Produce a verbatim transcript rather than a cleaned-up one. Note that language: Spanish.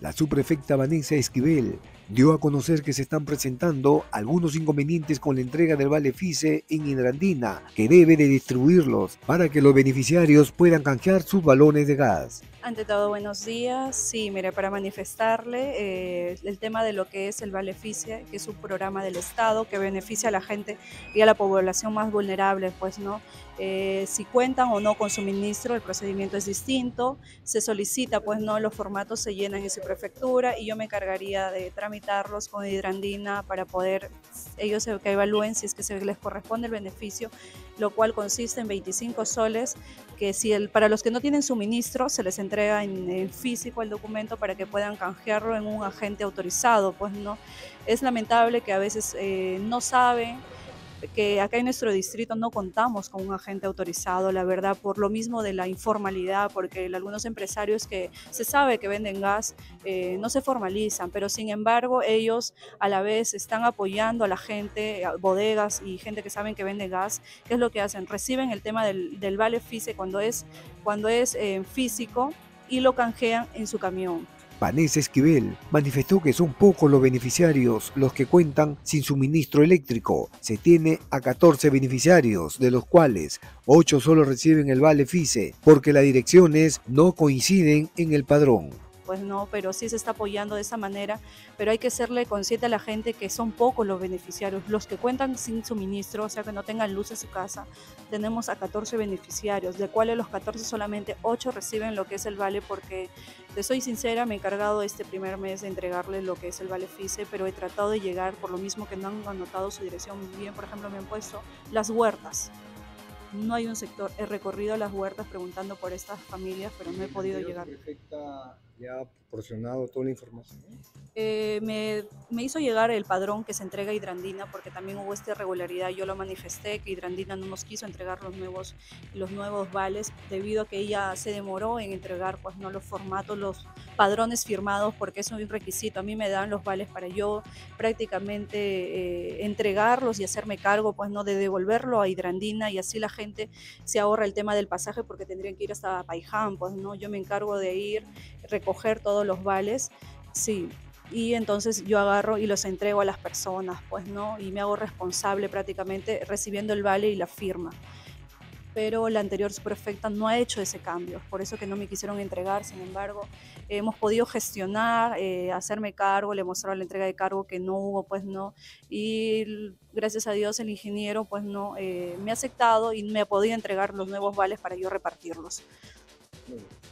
La subprefecta Vanessa Esquivel dio a conocer que se están presentando algunos inconvenientes con la entrega del Vale FICE en Hidrandina, que debe de distribuirlos para que los beneficiarios puedan canjear sus balones de gas. Ante todo, buenos días. Sí, mire, para manifestarle eh, el tema de lo que es el Vale FICE, que es un programa del Estado que beneficia a la gente y a la población más vulnerable, pues, ¿no? Eh, si cuentan o no con suministro, el procedimiento es distinto, se solicita, pues, ¿no? Los formatos se llenan en su prefectura y yo me encargaría de tramitarlos con Hidrandina para poder ellos que evalúen si es que se les corresponde el beneficio, lo cual consiste en veinticinco soles, que si el, para los que no tienen suministro se les entrega en, en físico el documento para que puedan canjearlo en un agente autorizado, pues no. Es lamentable que a veces eh, no saben que acá en nuestro distrito no contamos con un agente autorizado, la verdad, por lo mismo de la informalidad, porque algunos empresarios que se sabe que venden gas eh, no se formalizan, pero sin embargo ellos a la vez están apoyando a la gente, a bodegas y gente que saben que vende gas. ¿Qué es lo que hacen? Reciben el tema del, del Vale FICE cuando es, cuando es eh, físico y lo canjean en su camión. Vanessa Esquivel manifestó que son pocos los beneficiarios los que cuentan sin suministro eléctrico. Se tiene a catorce beneficiarios, de los cuales ocho solo reciben el Vale FICE, porque las direcciones no coinciden en el padrón. Pues no, pero sí se está apoyando de esa manera, pero hay que serle consciente a la gente que son pocos los beneficiarios, los que cuentan sin suministro, o sea que no tengan luz en su casa. Tenemos a catorce beneficiarios, de cuales los catorce solamente ocho reciben lo que es el vale, porque te soy sincera, me he encargado este primer mes de entregarles lo que es el Vale FICE, pero he tratado de llegar, por lo mismo que no han anotado su dirección bien, por ejemplo me han puesto las huertas. No hay un sector, he recorrido las huertas preguntando por estas familias, pero no he podido llegar. ¿Ya ha proporcionado toda la información? Eh, me, me hizo llegar el padrón que se entrega a Hidrandina, porque también hubo esta irregularidad. Yo lo manifesté, que Hidrandina no nos quiso entregar los nuevos, los nuevos vales, debido a que ella se demoró en entregar, pues, no los formatos, los padrones firmados, porque eso es un requisito. A mí me dan los vales para yo prácticamente eh, entregarlos y hacerme cargo, pues, no, de devolverlo a Hidrandina, y así la gente se ahorra el tema del pasaje, porque tendrían que ir hasta Paiján, pues, no. Yo me encargo de ir, recoger todos los vales, sí. Y entonces yo agarro y los entrego a las personas, pues, ¿no? Y me hago responsable prácticamente recibiendo el vale y la firma. Pero la anterior subprefecta no ha hecho ese cambio, por eso que no me quisieron entregar. Sin embargo, hemos podido gestionar, eh, hacerme cargo, le mostraron la entrega de cargo que no hubo, pues no, y gracias a Dios el ingeniero, pues no, eh, me ha aceptado y me ha podido entregar los nuevos vales para yo repartirlos.